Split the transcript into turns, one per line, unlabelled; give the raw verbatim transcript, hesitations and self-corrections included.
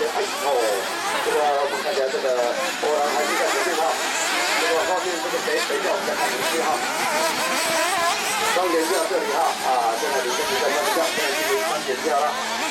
哎哦，这个我们看起来这个果然还是在前面哈。这个后面这个北北调我们再看一下哈。双点跳这里哈啊，现在李正宇在上跳，现在进行三点跳了。